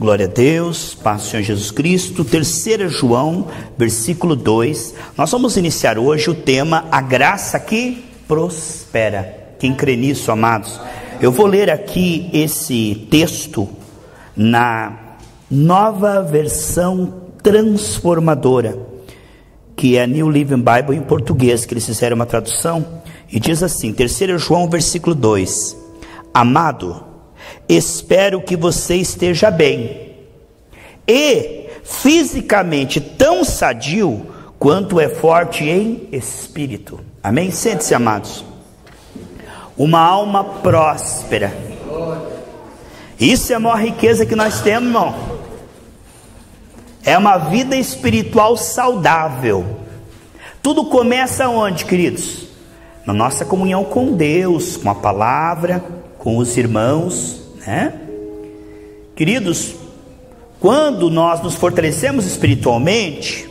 Glória a Deus, paz do Senhor Jesus Cristo. 3 João, versículo 2. Nós vamos iniciar hoje o tema A Graça que Prospera. Quem crê nisso, amados? Eu vou ler aqui esse texto na Nova Versão Transformadora, que é a New Living Bible em português, que eles fizeram uma tradução, e diz assim, 3 João, versículo 2. Amado, espero que você esteja bem e fisicamente tão sadio quanto é forte em espírito. Amém? Sente-se, amados. Uma alma próspera. Isso é a maior riqueza que nós temos, irmão. É uma vida espiritual saudável. Tudo começa onde, queridos? Na nossa comunhão com Deus, com a palavra, com os irmãos, né? Queridos, quando nós nos fortalecemos espiritualmente,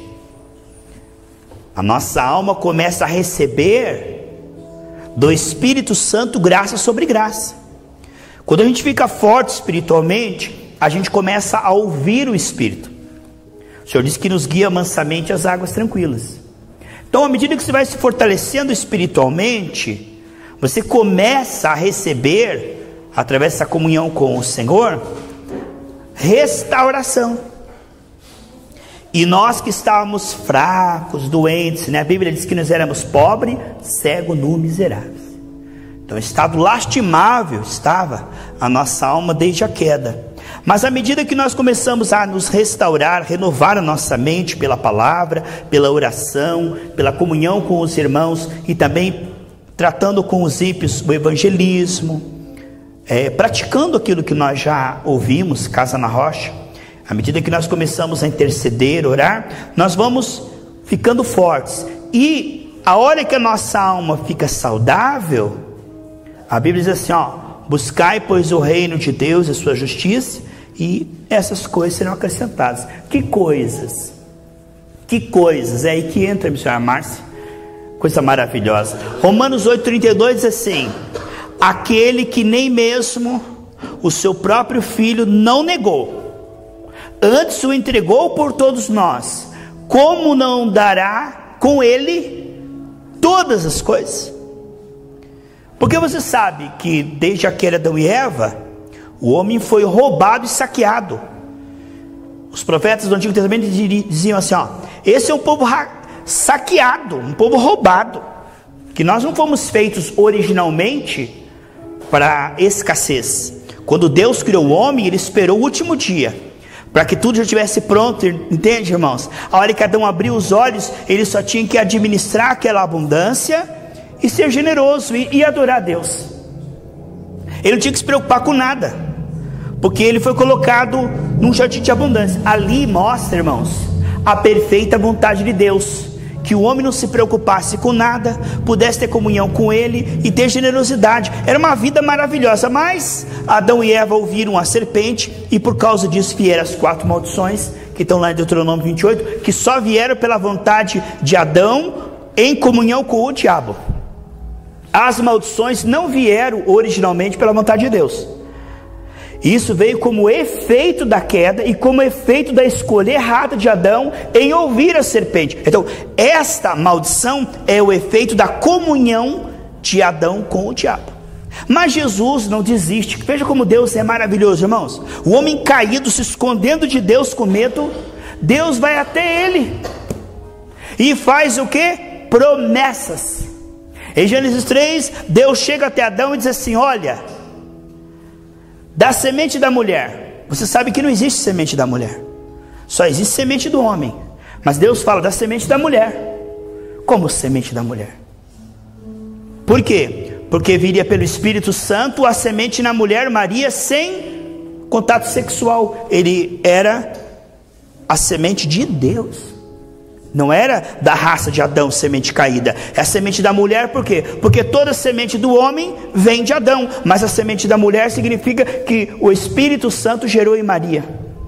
a nossa alma começa a receber do Espírito Santo graça sobre graça. Quando a gente fica forte espiritualmente, a gente começa a ouvir o Espírito. O Senhor diz que nos guia mansamente às águas tranquilas. Então, à medida que você vai se fortalecendo espiritualmente, você começa a receber, através dessa comunhão com o Senhor, restauração. E nós que estávamos fracos, doentes, né? A Bíblia diz que nós éramos pobres, cegos, nus, miseráveis. Então, estado lastimável estava a nossa alma desde a queda. Mas à medida que nós começamos a nos restaurar, renovar a nossa mente pela palavra, pela oração, pela comunhão com os irmãos e também tratando com os ímpios o evangelismo, praticando aquilo que nós já ouvimos, Casa na Rocha, à medida que nós começamos a interceder, orar, nós vamos ficando fortes. E a hora que a nossa alma fica saudável, a Bíblia diz assim, buscai pois o reino de Deus e a sua justiça, e essas coisas serão acrescentadas. Que coisas? Que coisas? É aí que entra a missionária Márcia. Coisa maravilhosa. Romanos 8,32 diz assim: aquele que nem mesmo o seu próprio filho não negou, antes o entregou por todos nós, como não dará com ele todas as coisas? Porque você sabe que desde a queda de Adão e Eva, o homem foi roubado e saqueado. Os profetas do Antigo Testamento diziam assim, esse é um povo saqueado, um povo roubado, que nós não fomos feitos originalmente para escassez. Quando Deus criou o homem, Ele esperou o último dia, para que tudo já estivesse pronto, entende, irmãos? A hora que Adão abriu os olhos, ele só tinha que administrar aquela abundância e ser generoso e adorar a Deus. Ele não tinha que se preocupar com nada, porque ele foi colocado num jardim de abundância. Ali mostra, irmãos, a perfeita vontade de Deus, que o homem não se preocupasse com nada, pudesse ter comunhão com ele e ter generosidade. Era uma vida maravilhosa, mas Adão e Eva ouviram a serpente, e por causa disso vieram as 4 maldições, que estão lá em Deuteronômio 28, que só vieram pela vontade de Adão, em comunhão com o diabo. As maldições não vieram originalmente pela vontade de Deus. Isso veio como efeito da queda e como efeito da escolha errada de Adão em ouvir a serpente. Então, esta maldição é o efeito da comunhão de Adão com o diabo. Mas Jesus não desiste. Veja como Deus é maravilhoso, irmãos. O homem caído, se escondendo de Deus com medo, Deus vai até ele e faz o quê? Promessas. Em Gênesis 3, Deus chega até Adão e diz assim, olha, da semente da mulher, você sabe que não existe semente da mulher, só existe semente do homem, mas Deus fala da semente da mulher. Como semente da mulher? Por quê? Porque viria pelo Espírito Santo a semente na mulher, Maria, sem contato sexual. Ele era a semente de Deus. Não era da raça de Adão, semente caída. É a semente da mulher, por quê? Porque toda semente do homem vem de Adão, mas a semente da mulher significa que o Espírito Santo gerou em Maria.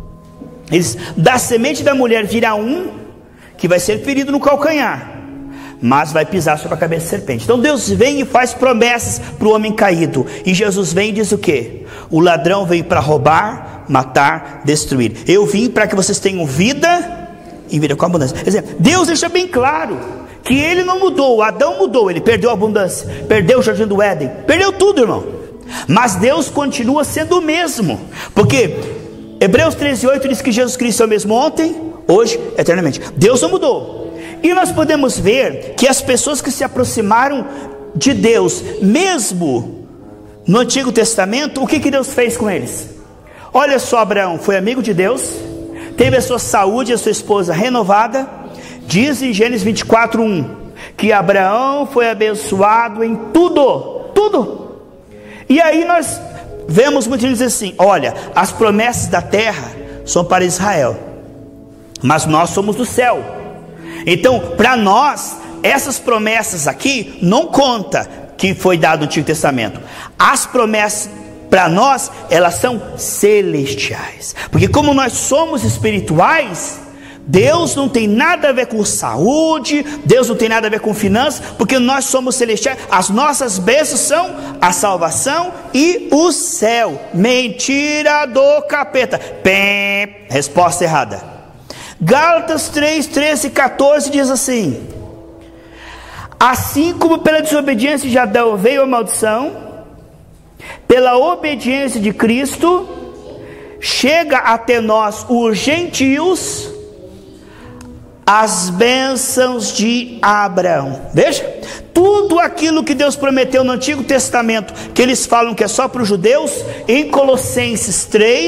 Da semente da mulher virá um que vai ser ferido no calcanhar, mas vai pisar sobre a cabeça da serpente. Então Deus vem e faz promessas para o homem caído. E Jesus vem e diz o quê? O ladrão veio para roubar, roubar, matar, destruir. Eu vim para que vocês tenham vida e vida com abundância. Quer dizer, Deus deixa bem claro que ele não mudou. Adão mudou, ele perdeu a abundância, perdeu o jardim do Éden, perdeu tudo, irmão. Mas Deus continua sendo o mesmo, porque Hebreus 13:8 diz que Jesus Cristo é o mesmo ontem, hoje, eternamente. Deus não mudou. E nós podemos ver que as pessoas que se aproximaram de Deus, mesmo no Antigo Testamento, o que Deus fez com eles? Olha só, Abraão foi amigo de Deus, teve a sua saúde e a sua esposa renovada. Diz em Gênesis 24:1 que Abraão foi abençoado em tudo. E aí nós vemos muitos dizer assim: olha, as promessas da terra são para Israel, mas nós somos do céu. Então, para nós, essas promessas aqui não conta que foi dado no Antigo Testamento. As promessas para nós, elas são celestiais, porque como nós somos espirituais, Deus não tem nada a ver com saúde, Deus não tem nada a ver com finanças, porque nós somos celestiais. As nossas bênçãos são a salvação e o céu. Mentira do capeta. Pém. Resposta errada. Gálatas 3:13 e 14 diz assim: assim como pela desobediência de Adão veio a maldição, pela obediência de Cristo chega até nós os gentios as bênçãos de Abraão. Veja, tudo aquilo que Deus prometeu no Antigo Testamento, que eles falam que é só para os judeus, em Colossenses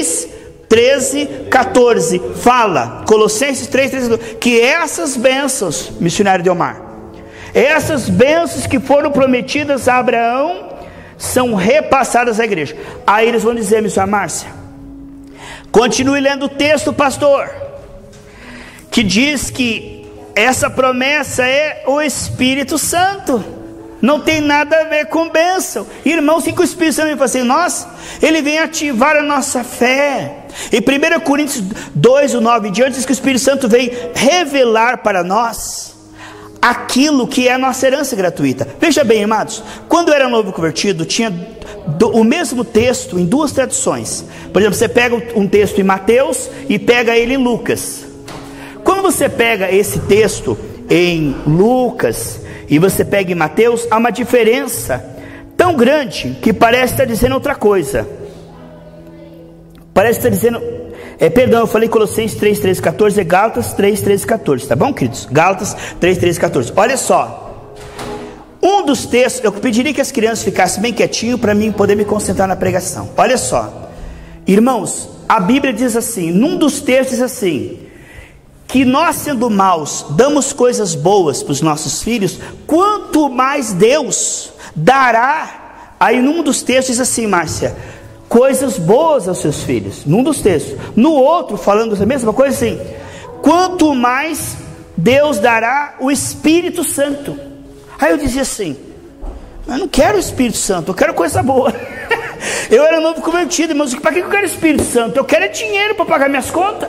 3:13-14 fala, Colossenses 3:13, que essas bênçãos, missionário Delmar, essas bênçãos que foram prometidas a Abraão são repassadas à igreja. Aí eles vão dizer, missionária Márcia, continue lendo o texto, pastor, que diz que essa promessa é o Espírito Santo, não tem nada a ver com bênção. Irmãos, o Espírito Santo vem fazer em nós? Ele vem ativar a nossa fé. Em 1 Coríntios 2:9 em diante diz que o Espírito Santo vem revelar para nós aquilo que é a nossa herança gratuita. Veja bem, amados, quando eu era novo convertido, tinha o mesmo texto em duas traduções. Por exemplo, você pega um texto em Mateus e pega ele em Lucas. Quando você pega esse texto em Lucas e você pega em Mateus, há uma diferença tão grande que parece estar dizendo outra coisa. Parece estar dizendo, perdão, eu falei Colossenses 3:13-14, é Gálatas 3:13-14, tá bom, queridos? Gálatas 3:13-14. Olha só, um dos textos, eu pediria que as crianças ficassem bem quietinho para mim poder me concentrar na pregação. Olha só, irmãos, a Bíblia diz assim, num dos textos diz assim, que nós sendo maus, damos coisas boas para os nossos filhos, quanto mais Deus dará. Aí num dos textos diz assim, Márcia, coisas boas aos seus filhos, num dos textos. No outro, falando a mesma coisa assim, quanto mais Deus dará o Espírito Santo. Aí eu dizia assim, eu não quero o Espírito Santo, eu quero coisa boa. Eu era novo convertido, mas para que eu quero o Espírito Santo? Eu quero dinheiro para pagar minhas contas.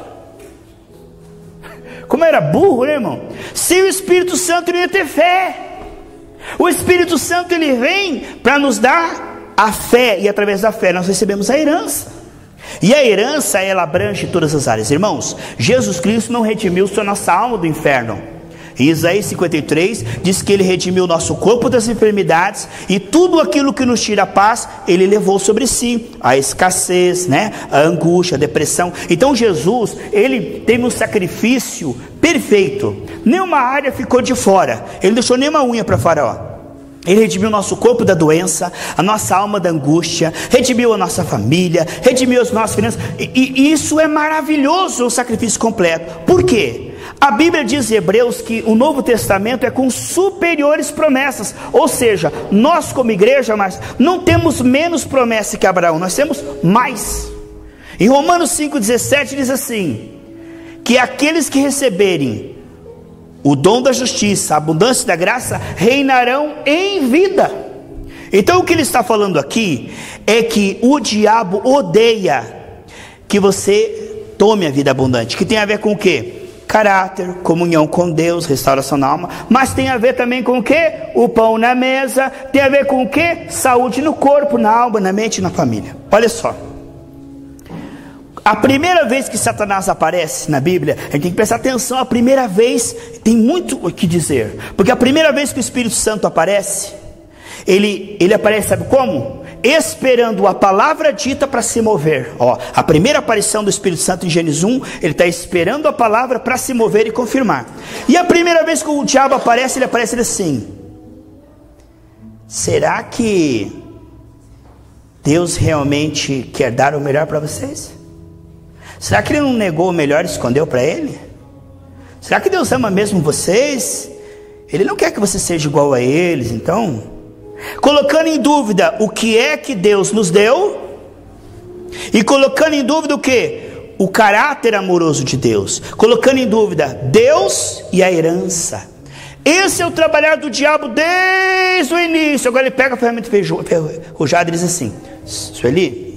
Como era burro, né, irmão? Sem o Espírito Santo não ia ter fé. O Espírito Santo, ele vem para nos dar a fé, e através da fé nós recebemos a herança. E a herança, ela abrange todas as áreas. Irmãos, Jesus Cristo não redimiu só nossa alma do inferno. Em Isaías 53 diz que ele redimiu o nosso corpo das enfermidades, e tudo aquilo que nos tira a paz, ele levou sobre si, a escassez, né? A angústia, a depressão. Então Jesus, ele teve um sacrifício perfeito, nenhuma área ficou de fora, ele não deixou nenhuma unha para fora, ó. Ele redimiu o nosso corpo da doença, a nossa alma da angústia, redimiu a nossa família, redimiu as nossas finanças, e isso é maravilhoso, o sacrifício completo. Por quê? A Bíblia diz em Hebreus que o Novo Testamento é com superiores promessas, ou seja, nós como igreja, mas não temos menos promessa que Abraão, nós temos mais. Em Romanos 5,17 diz assim, que aqueles que receberem o dom da justiça, a abundância da graça, reinarão em vida. Então o que ele está falando aqui é que o diabo odeia que você tome a vida abundante, que tem a ver com o quê? Caráter, comunhão com Deus, restauração da alma, mas tem a ver também com o quê? O pão na mesa, tem a ver com o quê? Saúde no corpo, na alma, na mente e na família. Olha só, A primeira vez que Satanás aparece na Bíblia, a gente tem que prestar atenção. A primeira vez tem muito o que dizer, porque a primeira vez que o Espírito Santo aparece, ele aparece, sabe como? Esperando a palavra dita para se mover. A primeira aparição do Espírito Santo em Gênesis 1, ele está esperando a palavra para se mover e confirmar. E a primeira vez que o diabo aparece, ele aparece assim: será que Deus realmente quer dar o melhor para vocês? Será que ele não negou o melhor e escondeu para ele? Será que Deus ama mesmo vocês? Ele não quer que você seja igual a eles, então, colocando em dúvida o que é que Deus nos deu, e colocando em dúvida o que? O caráter amoroso de Deus, colocando em dúvida Deus e a herança. Esse é o trabalhar do diabo desde o início. Agora ele pega a ferramenta enferrujada e diz assim: Sueli,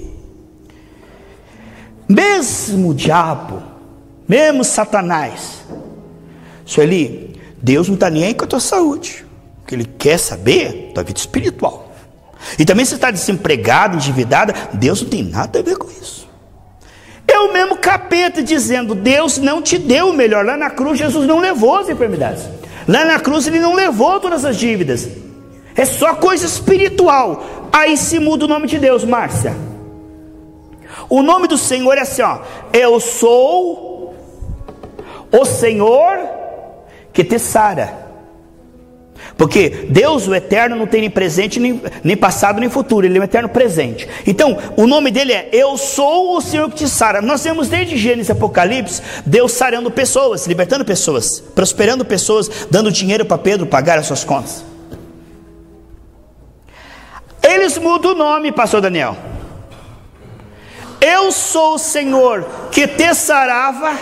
mesmo o diabo, mesmo Satanás, Sueli, Deus não está nem aí com a tua saúde. O que ele quer saber é tua vida espiritual. E também se você está desempregado, endividada, Deus não tem nada a ver com isso. É o mesmo capeta dizendo: Deus não te deu o melhor. Lá na cruz Jesus não levou as enfermidades. Lá na cruz ele não levou todas as dívidas. É só coisa espiritual. Aí se muda o nome de Deus, Márcia. O nome do Senhor é assim, eu sou o Senhor que te sara. Porque Deus, o eterno, não tem nem presente, nem passado, nem futuro. Ele é um eterno presente. Então, o nome dele é eu sou o Senhor que te sara. Nós temos desde Gênesis e Apocalipse, Deus sarando pessoas, libertando pessoas, prosperando pessoas, dando dinheiro para Pedro pagar as suas contas. Eles mudam o nome, pastor Daniel. Eu sou o Senhor que te sarava.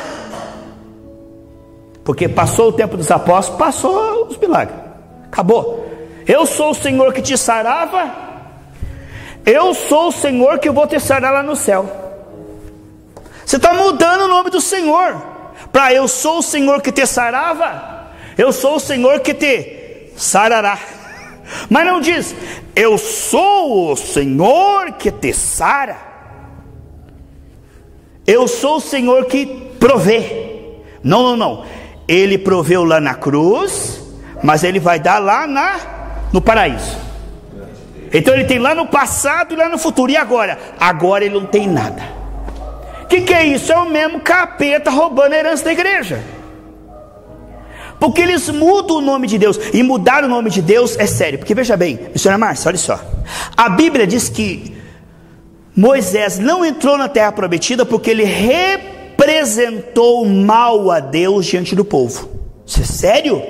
Porque passou o tempo dos apóstolos, passou os milagres. Acabou. Eu sou o Senhor que te sarava. Eu sou o Senhor que eu vou te sarar lá no céu. Você está mudando o nome do Senhor para eu sou o Senhor que te sarava. Eu sou o Senhor que te sarará. Mas não diz eu sou o Senhor que te sara. Eu sou o Senhor que provê. Não. Ele proveu lá na cruz, mas ele vai dar lá no paraíso. Então ele tem lá no passado e lá no futuro. E agora? Agora ele não tem nada. O que é isso? É o mesmo capeta roubando a herança da igreja. Porque eles mudam o nome de Deus. E mudar o nome de Deus é sério. Porque veja bem, missionária Márcia, olha só. A Bíblia diz que Moisés não entrou na terra prometida porque ele representou mal a Deus diante do povo. Isso é sério?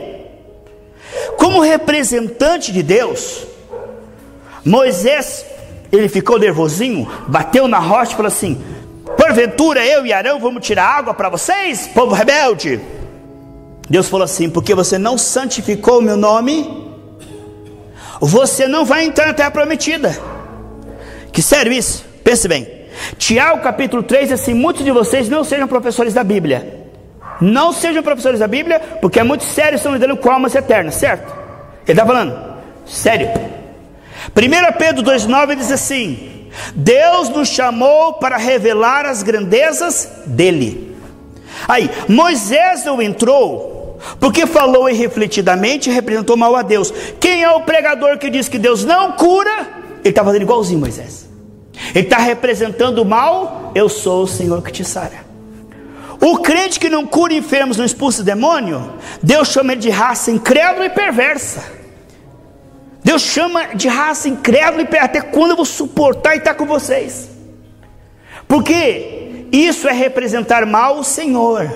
Como representante de Deus, Moisés, ele ficou nervosinho, bateu na rocha e falou assim: porventura eu e Arão vamos tirar água para vocês, povo rebelde? Deus falou assim: porque você não santificou o meu nome, você não vai entrar na terra prometida. Que sério isso? Pense bem. Tiago capítulo 3 diz assim: muitos de vocês não sejam professores da Bíblia. Não sejam professores da Bíblia, porque é muito sério, estão lidando com almas eternas, certo? Ele está falando, sério. 1 Pedro 2,9 diz assim: Deus nos chamou para revelar as grandezas dele. Aí, Moisés não entrou, porque falou irrefletidamente e representou mal a Deus. Quem é o pregador que diz que Deus não cura? Ele está fazendo igualzinho Moisés. Ele está representando o mal. Eu sou o Senhor que te sara. O crente que não cura enfermos, não expulsa demônio, Deus chama ele de raça incrédula e perversa. Deus chama de raça incrédula e perversa. Até quando eu vou suportar e estar com vocês? Porque isso é representar mal o Senhor.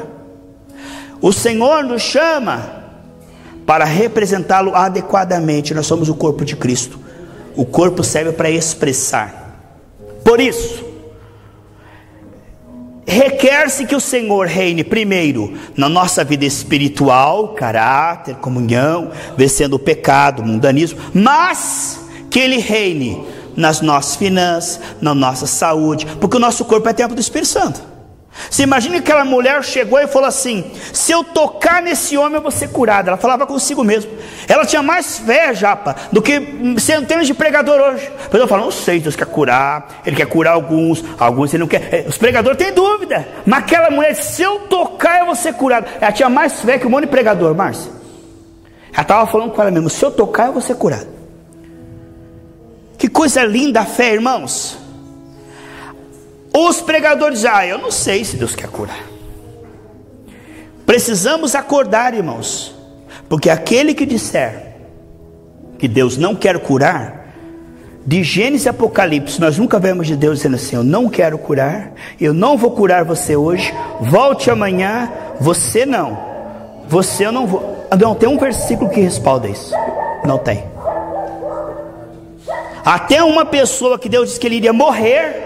O Senhor nos chama para representá-lo adequadamente. Nós somos o corpo de Cristo. O corpo serve para expressar. Por isso, requer-se que o Senhor reine primeiro na nossa vida espiritual, caráter, comunhão, vencendo o pecado, o mundanismo, mas que Ele reine nas nossas finanças, na nossa saúde, porque o nosso corpo é templo do Espírito Santo. Você imagina que aquela mulher chegou e falou assim: se eu tocar nesse homem eu vou ser curada. Ela falava consigo mesmo. Ela tinha mais fé, Japa, do que centenas de pregadores hoje. Mas eu falo: não sei, Deus quer curar, Ele quer curar alguns Ele não quer. Os pregadores têm dúvida. Mas aquela mulher: se eu tocar eu vou ser curada. Ela tinha mais fé que um monte de pregador, Márcia. Ela estava falando com ela mesma: se eu tocar eu vou ser curada. Que coisa linda a fé, irmãos. Os pregadores dizem: eu não sei se Deus quer curar. Precisamos acordar, irmãos, porque aquele que disser que Deus não quer curar, de Gênesis e Apocalipse, nós nunca vemos de Deus dizendo assim: eu não quero curar, eu não vou curar você hoje, volte amanhã, você eu não vou. Não tem um versículo que respalda isso. Não tem. Até uma pessoa que Deus disse que ele iria morrer,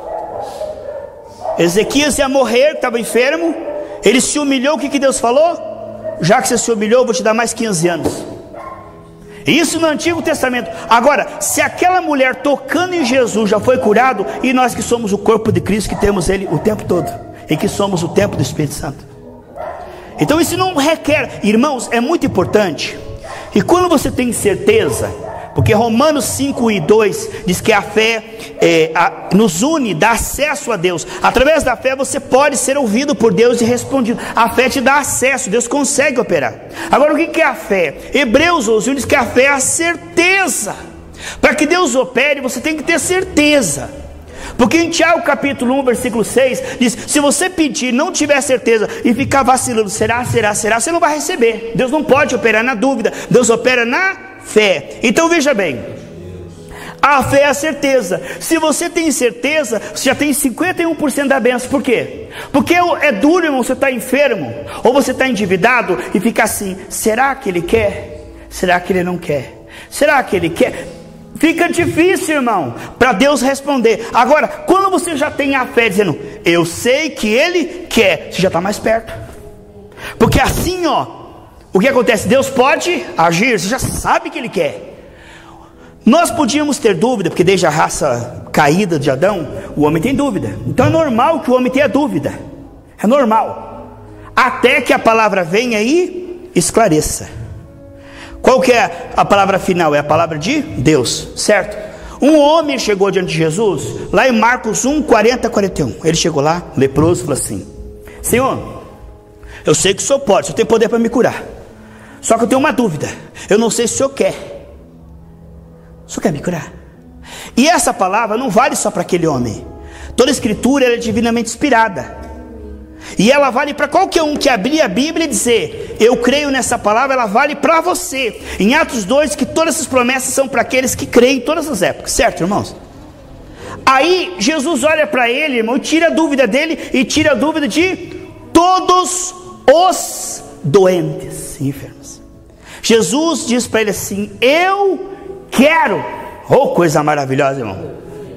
Ezequias ia morrer, estava enfermo, ele se humilhou. O que Deus falou? Já que você se humilhou, eu vou te dar mais 15 anos. Isso no Antigo Testamento. Agora, se aquela mulher tocando em Jesus já foi curado, e nós que somos o corpo de Cristo, que temos Ele o tempo todo, e que somos o templo do Espírito Santo. Então isso não requer, irmãos, é muito importante. E quando você tem certeza, porque Romanos 5:2 diz que a fé nos une, dá acesso a Deus. Através da fé você pode ser ouvido por Deus e respondido. A fé te dá acesso, Deus consegue operar. Agora, o que é a fé? Hebreus 11 diz que a fé é a certeza. Para que Deus opere, você tem que ter certeza. Porque em Tiago capítulo 1 versículo 6 diz: se você pedir, não tiver certeza e ficar vacilando, será, você não vai receber. Deus não pode operar na dúvida, Deus opera na fé. Então veja bem, a fé é a certeza. Se você tem certeza, você já tem 51% da bênção. Por quê? Porque é duro, irmão, você está enfermo, ou você está endividado e fica assim: será que Ele quer? Será que Ele não quer? Será que Ele quer? Fica difícil, irmão, para Deus responder. Agora, quando você já tem a fé dizendo: eu sei que Ele quer, você já está mais perto. Porque assim, o que acontece? Deus pode agir, você já sabe que Ele quer. Nós podíamos ter dúvida, porque desde a raça caída de Adão, o homem tem dúvida. Então é normal que o homem tenha dúvida. É normal. Até que a palavra venha e esclareça. Qual que é a palavra final? É a palavra de Deus, certo? Um homem chegou diante de Jesus, lá em Marcos 1:40-41. Ele chegou lá, leproso, falou assim: Senhor, eu sei que o Senhor pode, o Senhor tem poder para me curar. Só que eu tenho uma dúvida, eu não sei se o Senhor quer. O Senhor quer me curar? E essa palavra não vale só para aquele homem. Toda a escritura é divinamente inspirada. E ela vale para qualquer um que abrir a Bíblia e dizer: eu creio nessa palavra. Ela vale para você. Em Atos 2, que todas essas promessas são para aqueles que creem em todas as épocas, certo, irmãos? Aí Jesus olha para ele, irmão, e tira a dúvida dele, e tira a dúvida de todos os doentes e enfermos. Jesus diz para ele assim: eu quero. Oh, coisa maravilhosa, irmão.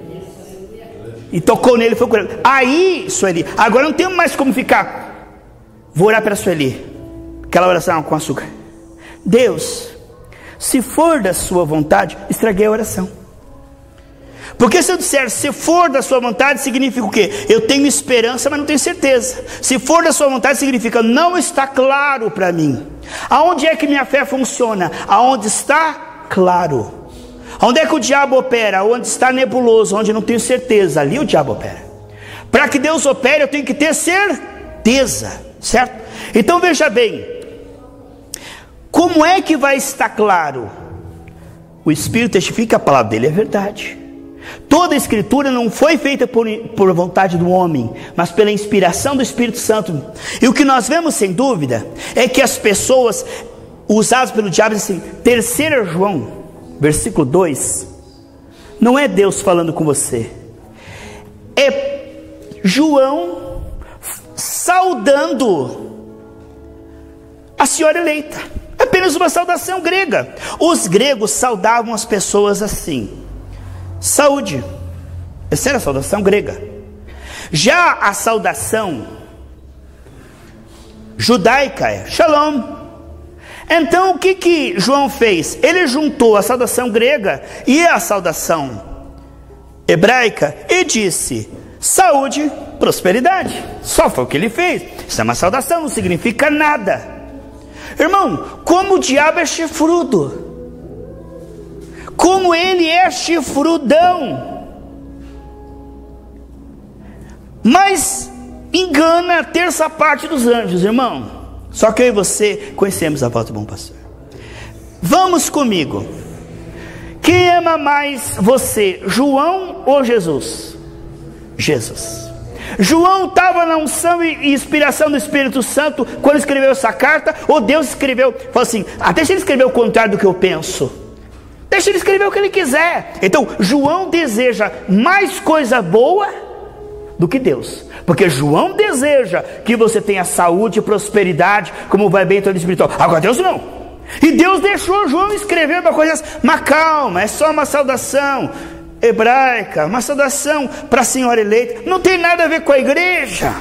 E tocou nele e foi curado. Aí, Sueli, agora não tem mais como ficar. Vou orar para Sueli. Aquela oração com açúcar. Deus, se for da sua vontade, estraguei a oração. Porque se eu disser se for da sua vontade, significa o quê? Eu tenho esperança, mas não tenho certeza. Se for da sua vontade, significa não está claro para mim. Aonde é que minha fé funciona? Aonde está claro. Onde é que o diabo opera? Onde está nebuloso, onde não tenho certeza, ali o diabo opera. Para que Deus opere, eu tenho que ter certeza, certo? Então veja bem, como é que vai estar claro? O Espírito testifica, a palavra dele é verdade. Toda a escritura não foi feita por vontade do homem, mas pela inspiração do Espírito Santo. E o que nós vemos sem dúvida, é que as pessoas usadas pelo diabo, assim, 3 João versículo 2, não é Deus falando com você, é João saudando a senhora eleita. É apenas uma saudação grega. Os gregos saudavam as pessoas assim: saúde. Essa era a saudação grega. Já a saudação judaica é shalom. Então o que João fez? Ele juntou a saudação grega e a saudação hebraica e disse: saúde prosperidade. Só foi o que ele fez. Isso é uma saudação, não significa nada. Irmão, como o diabo é chifrudo, como ele é chifrudão, mas engana a terça parte dos anjos, irmão. Só que eu e você conhecemos a voz do bom pastor. Vamos comigo. Quem ama mais você, João ou Jesus? Jesus. João estava na unção e inspiração do Espírito Santo quando escreveu essa carta, ou Deus escreveu, falou assim: deixa ele escrever o contrário do que eu penso, deixa ele escrever o que ele quiser. Então João deseja mais coisa boa do que Deus, porque João deseja que você tenha saúde e prosperidade, como vai bem todo espiritual. Agora Deus não. E Deus deixou João escrever uma coisa, mas calma, é só uma saudação hebraica, uma saudação para a senhora eleita, não tem nada a ver com a igreja,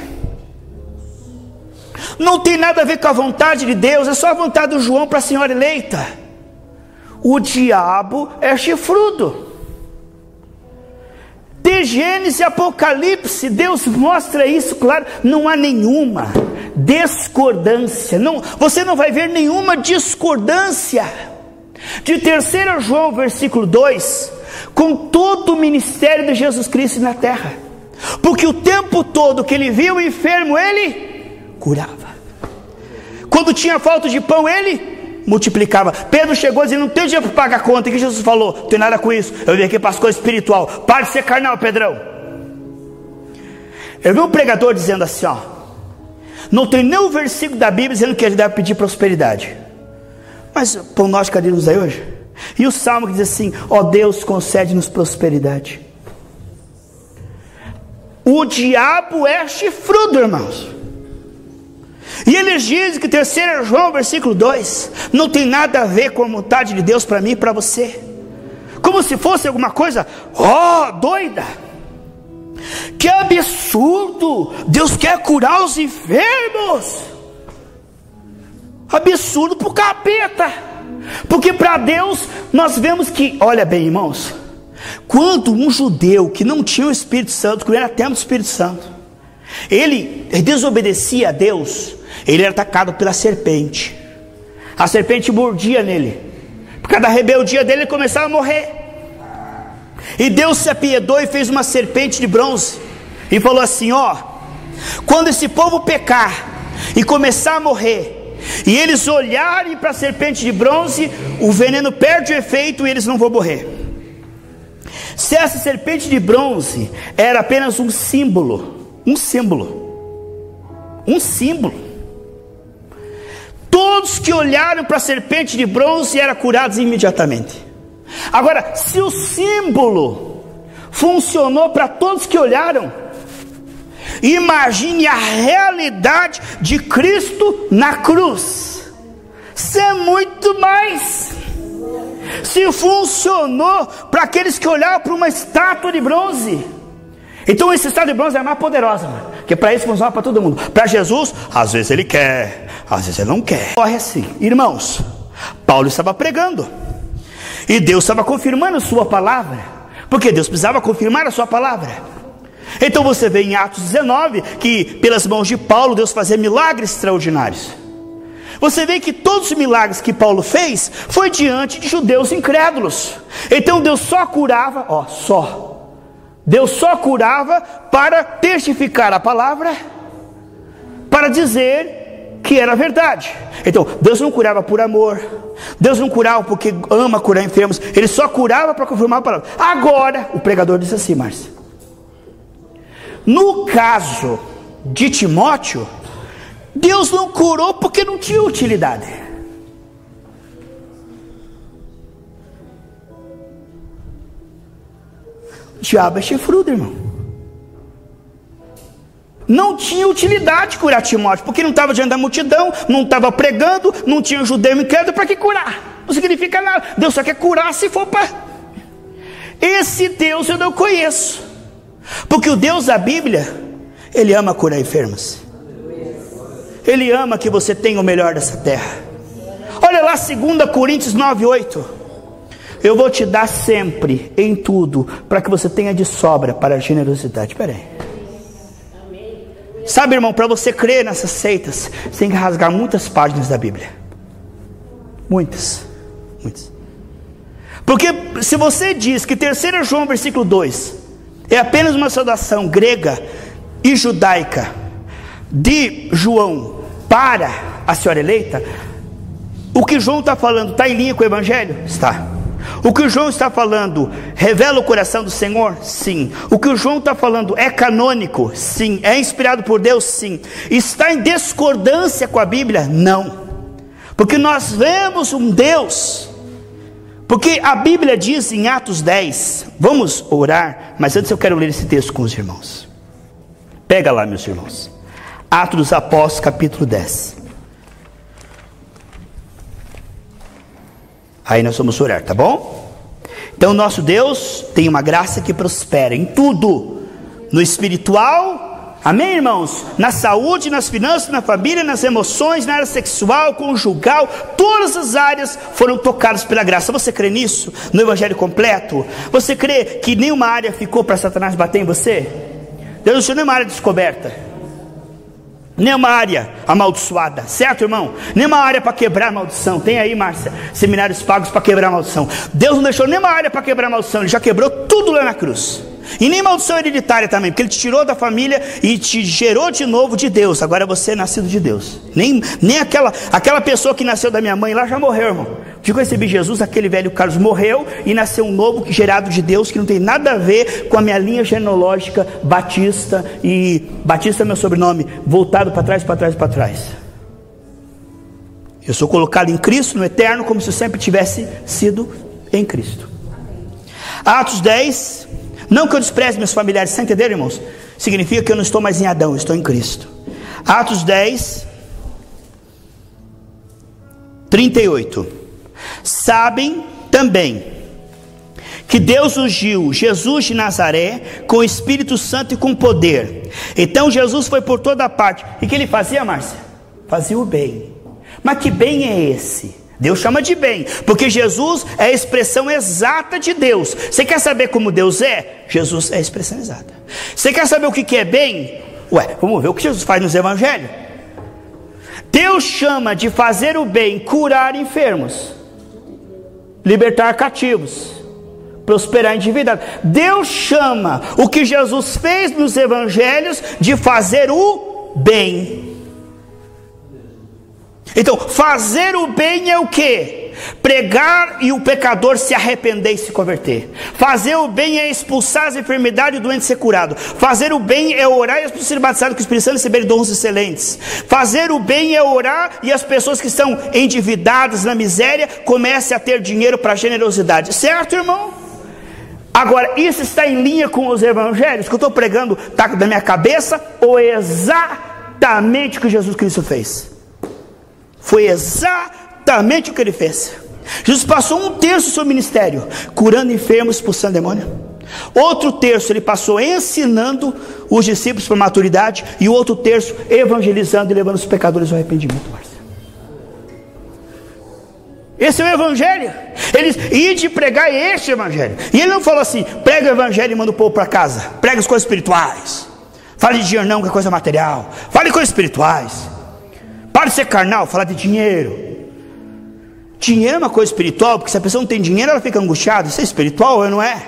não tem nada a ver com a vontade de Deus, é só a vontade do João para a senhora eleita. O diabo é chifrudo. De Gênesis e Apocalipse, Deus mostra isso claro, não há nenhuma discordância, você não vai ver nenhuma discordância. De 3 João versículo 2, com todo o ministério de Jesus Cristo na terra, porque o tempo todo que ele viu o enfermo, ele curava. Quando tinha falta de pão, ele multiplicava. Pedro chegou dizendo: não tenho dinheiro para pagar a conta. E que Jesus falou: não tem nada com isso, eu vim aqui para as coisas espiritual. Para de ser carnal, Pedrão. Eu vi um pregador dizendo assim, não tem nenhum versículo da Bíblia dizendo que ele deve pedir prosperidade. Mas pão nosso cadê nos aí hoje? E o salmo que diz assim: ó Deus, concede-nos prosperidade. O diabo é chifrudo, irmãos. E eles dizem que 3 João versículo 2 não tem nada a ver com a vontade de Deus para mim e para você, como se fosse alguma coisa doida. Que absurdo, Deus quer curar os enfermos. Absurdo para o capeta, porque para Deus nós vemos que, olha bem, irmãos, quando um judeu que não tinha o Espírito Santo, que não era templo do Espírito Santo, ele desobedecia a Deus, ele era atacado pela serpente. A serpente mordia nele, por causa da rebeldia dele, ele começava a morrer. E Deus se apiedou e fez uma serpente de bronze e falou assim: quando esse povo pecar e começar a morrer, e eles olharem para a serpente de bronze, o veneno perde o efeito e eles não vão morrer. Se essa serpente de bronze era apenas um símbolo, todos que olharam para a serpente de bronze eram curados imediatamente. Agora, se o símbolo funcionou para todos que olharam, imagine a realidade de Cristo na cruz. Isso é muito mais. Se funcionou para aqueles que olharam para uma estátua de bronze, então essa estátua de bronze é mais poderosa, porque para isso funciona para todo mundo. Para Jesus, às vezes ele quer, às vezes ele não quer. Corre assim, irmãos. Paulo estava pregando e Deus estava confirmando a sua palavra, porque Deus precisava confirmar a sua palavra. Então você vê em Atos 19 que pelas mãos de Paulo Deus fazia milagres extraordinários. Você vê que todos os milagres que Paulo fez foi diante de judeus incrédulos. Então Deus só curava, Deus só curava para testificar a palavra, para dizer que era verdade. Então Deus não curava por amor, Deus não curava porque ama curar enfermos, Ele só curava para confirmar a palavra. Agora, o pregador disse assim, Márcio: no caso de Timóteo, Deus não curou porque não tinha utilidade. O diabo é chifrudo, irmão. Não tinha utilidade curar Timóteo, porque não estava diante da multidão, não estava pregando, não tinha judeu incrédulo, para que curar? Não significa nada. Deus só quer curar se for para... Esse Deus eu não conheço, porque o Deus da Bíblia, Ele ama curar enfermos. Ele ama que você tenha o melhor dessa terra. Olha lá 2 Coríntios 9:8. Eu vou te dar sempre, em tudo, para que você tenha de sobra para a generosidade. Espera aí. Sabe, irmão, para você crer nessas seitas, você tem que rasgar muitas páginas da Bíblia. Muitas. Porque se você diz que 3 João versículo 2 é apenas uma saudação grega e judaica de João para a senhora eleita, o que João está falando está em linha com o Evangelho? Está. O que o João está falando revela o coração do Senhor? Sim. O que o João está falando é canônico? Sim. É inspirado por Deus? Sim. Está em discordância com a Bíblia? Não. Porque nós vemos um Deus. Porque a Bíblia diz em Atos 10, vamos orar, mas antes eu quero ler esse texto com os irmãos. Pega lá, meus irmãos. Atos dos Apóstolos, capítulo 10. Aí nós vamos orar, tá bom? Então nosso Deus tem uma graça que prospera em tudo, no espiritual, amém, irmãos? Na saúde, nas finanças, na família, nas emoções, na área sexual, conjugal, todas as áreas foram tocadas pela graça. Você crê nisso? No Evangelho completo? Você crê que nenhuma área ficou para Satanás bater em você? Deus não tinha nenhuma área descoberta, nenhuma área amaldiçoada, certo, irmão? Nenhuma área para quebrar a maldição. Tem aí, Márcia, seminários pagos para quebrar a maldição. Deus não deixou nenhuma área para quebrar a maldição. Ele já quebrou tudo lá na cruz. E nem maldição hereditária também, porque Ele te tirou da família e te gerou de novo de Deus. Agora você é nascido de Deus. Nem aquela pessoa que nasceu da minha mãe lá já morreu, irmão. De que eu recebi Jesus, aquele velho Carlos morreu e nasceu um novo gerado de Deus, que não tem nada a ver com a minha linha genealógica Batista. E Batista é meu sobrenome, voltado para trás. Eu sou colocado em Cristo, no eterno, como se eu sempre tivesse sido em Cristo. Atos 10. Não que eu despreze meus familiares, você entendeu, irmãos? Significa que eu não estou mais em Adão, eu estou em Cristo. Atos 10, 38. Sabem também que Deus ungiu Jesus de Nazaré com o Espírito Santo e com poder. Então Jesus foi por toda parte. E o que ele fazia, Márcia? Fazia o bem. Mas que bem é esse? Deus chama de bem, porque Jesus é a expressão exata de Deus. Você quer saber como Deus é? Jesus é a expressão exata. Você quer saber o que é bem? Vamos ver o que Jesus faz nos evangelhos. Deus chama de fazer o bem, curar enfermos, libertar cativos, prosperar endividados. Deus chama o que Jesus fez nos evangelhos de fazer o bem. Então, fazer o bem é o que? Pregar e o pecador se arrepender e se converter. Fazer o bem é expulsar as enfermidades e o doente ser curado. Fazer o bem é orar e as pessoas serem batizadas com o Espírito Santo e receberem dons excelentes. Fazer o bem é orar e as pessoas que estão endividadas na miséria comecem a ter dinheiro para generosidade. Certo, irmão? Agora, isso está em linha com os evangelhos que eu estou pregando, está da minha cabeça, ou é exatamente o que Jesus Cristo fez? Foi exatamente o que ele fez. Jesus passou um terço do seu ministério curando enfermos, expulsando demônio. Outro terço ele passou ensinando os discípulos para a maturidade. E o outro terço evangelizando e levando os pecadores ao arrependimento. Esse é o evangelho. Ele ia de pregar este evangelho. E ele não falou assim: prega o evangelho e manda o povo para casa. Prega as coisas espirituais. Fale de dinheiro não, que é coisa material. Fale de coisas espirituais. Para de ser carnal, falar de dinheiro. Dinheiro é uma coisa espiritual, porque se a pessoa não tem dinheiro, ela fica angustiada. Isso é espiritual ou não é?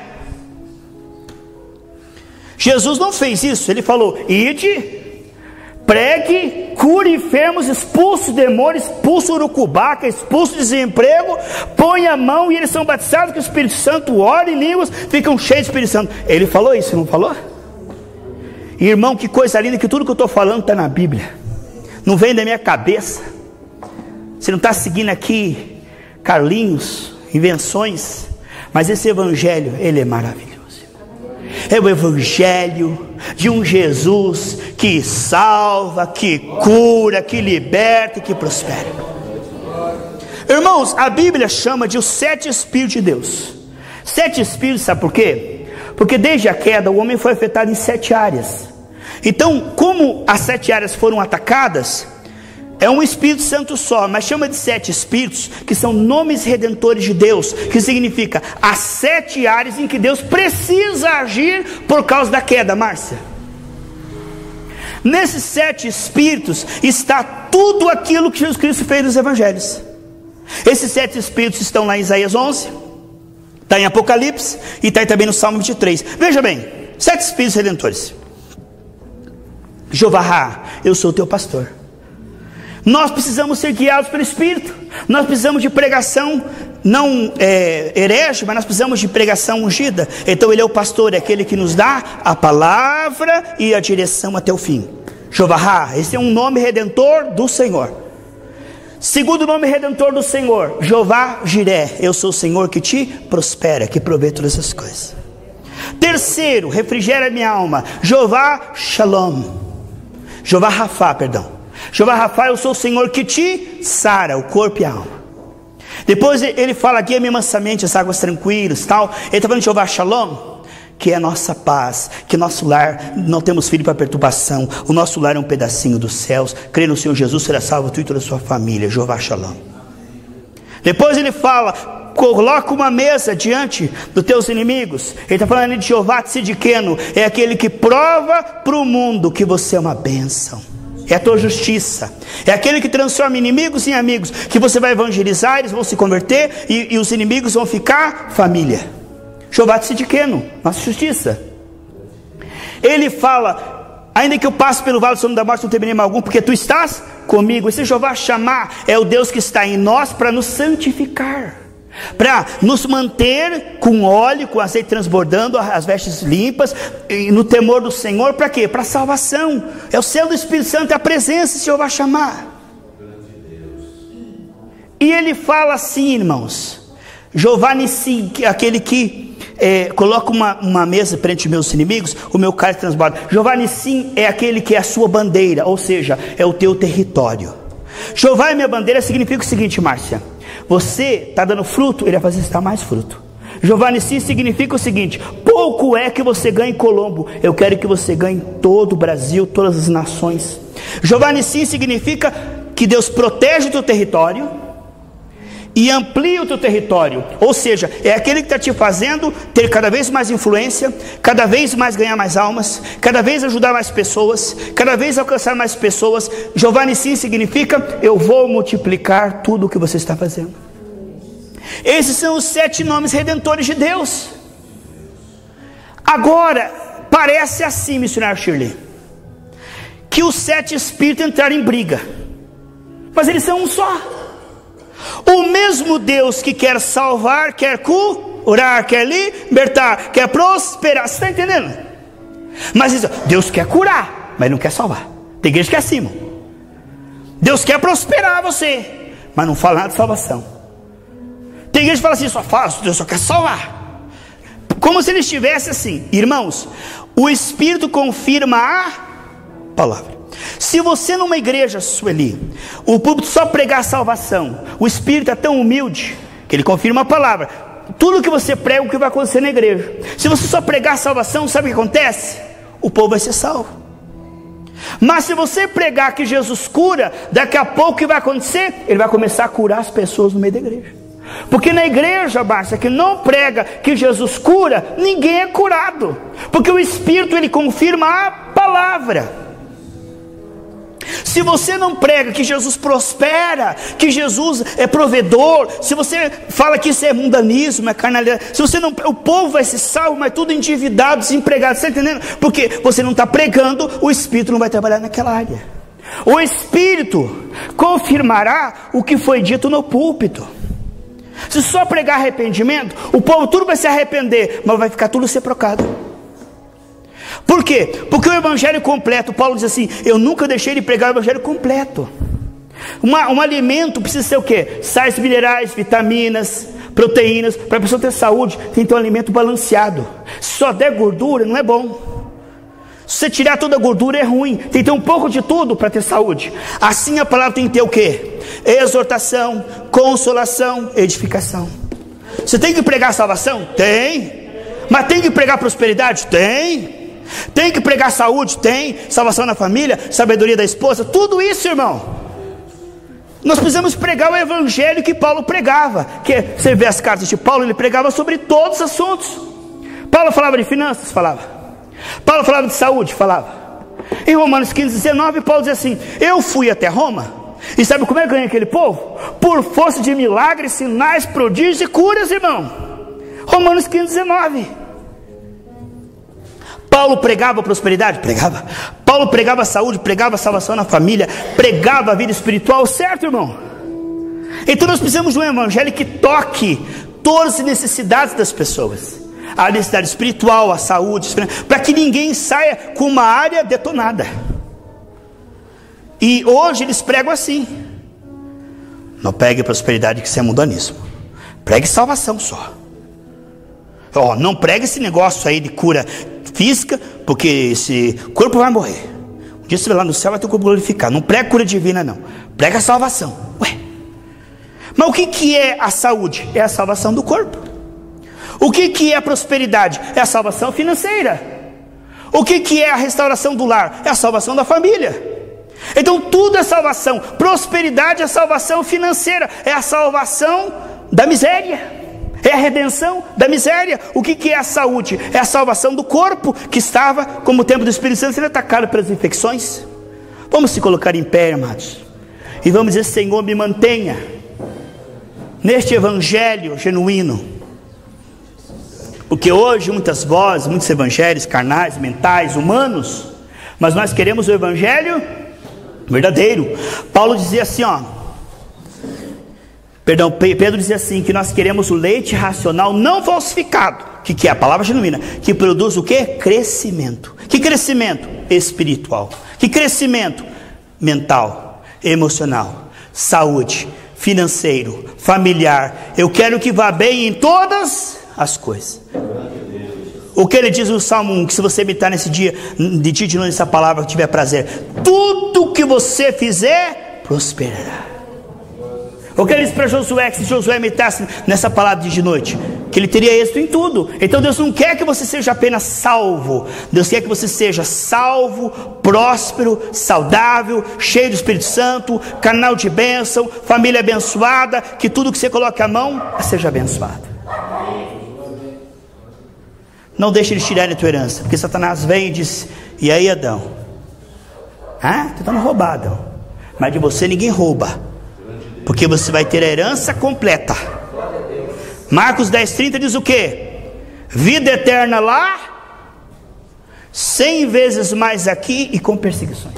Jesus não fez isso. Ele falou: ide, pregue, cure enfermos, expulse demônios, expulse urucubaca, expulse desemprego, põe a mão e eles são batizados com o Espírito Santo, ora em línguas, ficam cheios do Espírito Santo. Ele falou isso, não falou? Irmão, que coisa linda, que tudo que eu estou falando está na Bíblia. Não vem da minha cabeça. Você não está seguindo aqui Carlinhos, invenções. Mas esse evangelho, ele é maravilhoso. É o evangelho de um Jesus que salva, que cura, que liberta e que prospera. Irmãos, a Bíblia chama de os 7 Espíritos de Deus. 7 Espíritos, sabe por quê? Porque desde a queda o homem foi afetado em 7 áreas. Então, como as 7 áreas foram atacadas, é um Espírito Santo só, mas chama de 7 Espíritos, que são nomes redentores de Deus, que significa as 7 áreas em que Deus precisa agir por causa da queda, Márcia. Nesses 7 espíritos está tudo aquilo que Jesus Cristo fez nos evangelhos. Esses 7 espíritos estão lá em Isaías 11, está em Apocalipse e está também no Salmo 23. Veja bem, 7 espíritos redentores. Jeová, eu sou o teu pastor. Nós precisamos ser guiados pelo Espírito. Nós precisamos de pregação não herege, mas nós precisamos de pregação ungida. Então ele é o pastor, é aquele que nos dá a palavra e a direção até o fim. Jeová, esse é um nome redentor do Senhor. Segundo nome redentor do Senhor, Jeová Jiré, eu sou o Senhor que te prospera, que provê todas as coisas. Terceiro, refrigera minha alma, Jeová Shalom, Jeová Rafá, perdão. Jeová Rafá, eu sou o Senhor que te sara o corpo e a alma. Depois ele fala aqui, guia-me mansamente as águas tranquilas, tal. Ele está falando de Jeová Shalom, que é a nossa paz, que nosso lar, não temos filho para perturbação, o nosso lar é um pedacinho dos céus, crê no Senhor Jesus, será salvo tu e toda a sua família, Jeová Shalom. Depois ele fala, coloca uma mesa diante dos teus inimigos. Ele está falando de Jeová Tzidkenu, é aquele que prova para o mundo que você é uma bênção. É a tua justiça, é aquele que transforma inimigos em amigos, que você vai evangelizar, eles vão se converter e os inimigos vão ficar família. Jeová Tzidkenu, nossa justiça. Ele fala, ainda que eu passe pelo vale do sombra da morte, não temerei mal algum, porque tu estás comigo. Esse Jeová Shammah é o Deus que está em nós para nos santificar, para nos manter com óleo, com azeite transbordando, as vestes limpas, e no temor do Senhor. Para quê? Para salvação. É o selo do Espírito Santo, é a presença de Jeová Shammah. E ele fala assim, irmãos, Jeová Nissi, aquele que coloca uma mesa perante meus inimigos, o meu cálice transborda. Jeová Nissi é aquele que é a sua bandeira, ou seja, é o teu território. Jeová é minha bandeira significa o seguinte, Márcia: você está dando fruto, ele vai fazer você dar mais fruto. Jeová Nissi significa o seguinte: pouco é que você ganhe em Colombo, eu quero que você ganhe em todo o Brasil, todas as nações. Jeová Nissi significa que Deus protege o teu território e amplia o teu território. Ou seja, é aquele que está te fazendo ter cada vez mais influência, cada vez mais ganhar mais almas, cada vez ajudar mais pessoas, cada vez alcançar mais pessoas. Jeová Nissi significa: eu vou multiplicar tudo o que você está fazendo. Esses são os 7 nomes redentores de Deus. Agora, parece assim, missionário Shirley, que os 7 espíritos entraram em briga, mas eles são um só. O mesmo Deus que quer salvar, quer curar, quer libertar, quer prosperar. Você está entendendo? Mas Deus quer curar, mas não quer salvar. Tem igreja que é acima. Deus quer prosperar você, mas não fala nada de salvação. Tem igreja que fala assim, só fala, Deus só quer salvar. Como se ele estivesse assim. Irmãos, o Espírito confirma a palavra. Se você numa igreja, Sueli, o púlpito só pregar a salvação, o Espírito é tão humilde que ele confirma a palavra. Tudo que você prega, o que vai acontecer na igreja. Se você só pregar a salvação, sabe o que acontece? O povo vai ser salvo. Mas se você pregar que Jesus cura, daqui a pouco o que vai acontecer? Ele vai começar a curar as pessoas no meio da igreja. Porque na igreja, Márcia, que não prega que Jesus cura, ninguém é curado. Porque o Espírito, ele confirma a palavra. Se você não prega que Jesus prospera, que Jesus é provedor, se você fala que isso é mundanismo, é carnalidade, se você não, o povo vai ser salvo, mas tudo endividado, desempregado, você está entendendo? Porque você não está pregando, o Espírito não vai trabalhar naquela área. O Espírito confirmará o que foi dito no púlpito. Se só pregar arrependimento, o povo tudo vai se arrepender, mas vai ficar tudo seprocado. Por quê? Porque o evangelho completo, Paulo diz assim, eu nunca deixei de pregar o evangelho completo. Um alimento precisa ser o quê? Sais minerais, vitaminas, proteínas, para a pessoa ter saúde, tem que ter um alimento balanceado. Se só der gordura, não é bom. Se você tirar toda a gordura, é ruim. Tem que ter um pouco de tudo para ter saúde. Assim a palavra tem que ter o quê? Exortação, consolação, edificação. Você tem que pregar salvação? Tem. Mas tem que pregar prosperidade? Tem. Tem que pregar saúde? Tem. Salvação na família, sabedoria da esposa, tudo isso, irmão. Nós precisamos pregar o evangelho que Paulo pregava. Que você vê as cartas de Paulo, ele pregava sobre todos os assuntos. Paulo falava de finanças? Falava. Paulo falava de saúde? Falava. Em Romanos 15:19, Paulo diz assim: eu fui até Roma, e sabe como é que ganhei aquele povo? Por força de milagres, sinais, prodígios e curas, irmão. Romanos 15:19. Paulo pregava prosperidade? Pregava. Paulo pregava saúde, pregava salvação na família, pregava a vida espiritual, certo, irmão? Então nós precisamos de um evangelho que toque todas as necessidades das pessoas, a necessidade espiritual, a saúde, para que ninguém saia com uma área detonada. E hoje eles pregam assim: não pregue prosperidade, que isso é mundanismo, pregue salvação só. Não pregue esse negócio aí de cura física, porque esse corpo vai morrer. Um dia você vai lá no céu, vai ter o corpo glorificado. Não prega cura divina, não, prega salvação. Ué, mas o que é a saúde? É a salvação do corpo. O que é a prosperidade? É a salvação financeira. O que é a restauração do lar? É a salvação da família. Então tudo é salvação. Prosperidade é a salvação financeira, é a salvação da miséria, é a redenção da miséria. O que é a saúde? É a salvação do corpo, que estava, como o templo do Espírito Santo, sendo atacado pelas infecções. Vamos se colocar em pé, amados, e vamos dizer: Senhor, me mantenha neste evangelho genuíno. Porque hoje muitas vozes, muitos evangelhos carnais, mentais, humanos, mas nós queremos o evangelho verdadeiro. Paulo dizia assim, Pedro dizia assim, que nós queremos o leite racional não falsificado, que é a palavra genuína, que produz o que? Crescimento. Que crescimento? Espiritual. Que crescimento? Mental, emocional, saúde, financeiro, familiar. Eu quero que vá bem em todas as coisas. O que ele diz no Salmo 1, que se você meditar nesse dia, de dia e de noite, essa palavra, que tiver prazer, tudo que você fizer, prosperará. O que ele diz para Josué, que se Josué meditasse nessa palavra de noite, que ele teria êxito em tudo. Então Deus não quer que você seja apenas salvo, Deus quer que você seja salvo, próspero, saudável, cheio do Espírito Santo, canal de bênção, família abençoada, que tudo que você coloque a mão, seja abençoado. Não deixe eles tirarem a tua herança, porque Satanás vem e diz: e aí, Adão? Tu está roubado, mas de você ninguém rouba, porque você vai ter a herança completa. Marcos 10:30 diz o que? Vida eterna lá, 100 vezes mais aqui e com perseguições.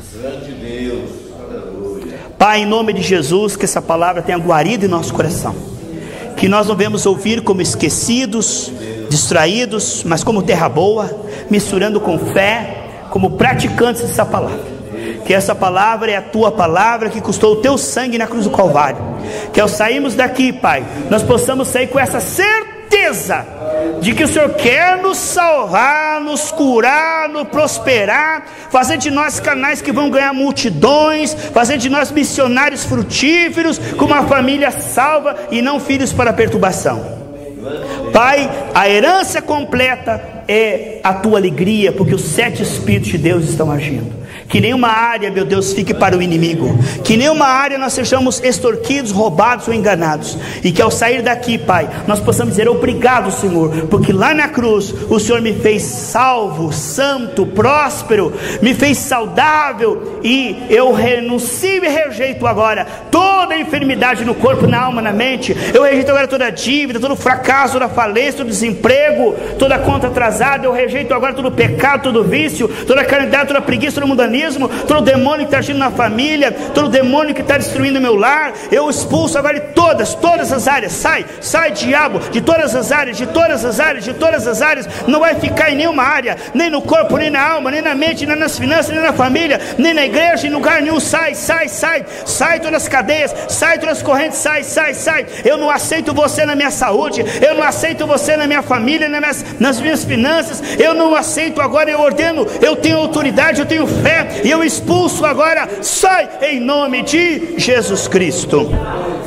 Pai, em nome de Jesus, que essa palavra tenha guarido em nosso coração, que nós não venhamos ouvir como esquecidos, distraídos, mas como terra boa, misturando com fé, como praticantes dessa palavra. Que essa palavra é a tua palavra, que custou o teu sangue na cruz do Calvário. Que ao sairmos daqui, Pai, nós possamos sair com essa certeza de que o Senhor quer nos salvar, nos curar, nos prosperar, fazer de nós canais que vão ganhar multidões, fazer de nós missionários frutíferos, com uma família salva e não filhos para perturbação. Pai, a herança completa é a tua alegria, porque os 7 Espíritos de Deus estão agindo. Que nenhuma área, meu Deus, fique para o inimigo, que nenhuma área nós sejamos extorquidos, roubados ou enganados, e que ao sair daqui, Pai, nós possamos dizer: obrigado, Senhor, porque lá na cruz o Senhor me fez salvo, santo, próspero, me fez saudável, e eu renuncio e rejeito agora toda enfermidade no corpo, na alma, na mente. Eu rejeito agora toda dívida, todo fracasso, toda falência, todo desemprego, toda conta atrasada. Eu rejeito agora todo pecado, todo vício, toda carnalidade, toda preguiça, todo mundanismo, todo demônio que está agindo na família, todo demônio que está destruindo o meu lar. Eu expulso agora de todas as áreas. Sai, diabo, de todas as áreas, de todas as áreas, de todas as áreas. Não vai ficar em nenhuma área, nem no corpo, nem na alma, nem na mente, nem nas finanças, nem na família, nem na igreja, em lugar nenhum. Sai todas as cadeias, sai todas as correntes, sai. Eu não aceito você na minha saúde, eu não aceito você na minha família, nas minhas finanças. Eu não aceito agora, eu ordeno, eu tenho autoridade, eu tenho fé, e eu expulso agora. Sai em nome de Jesus Cristo.